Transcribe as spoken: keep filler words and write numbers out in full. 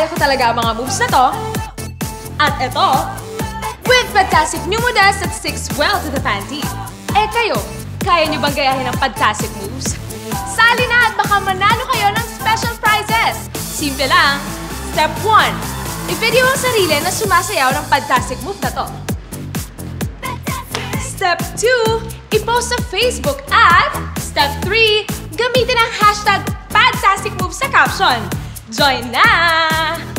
kaya ko talaga ang mga moves na to. At ito, with PADtaSTICK new models that sticks well to the panty. Eh kayo, kaya nyo bang gayahin ang PADtaSTICK moves? Sali na at baka manalo kayo ng special prizes! Simple lang. Step one. I-video ang sarili na sumasayaw ng PADtaSTICK move na to. Step two. I-post sa Facebook at Step three. Gamitin ang hashtag PADtaSTICK Moves sa caption. Join na!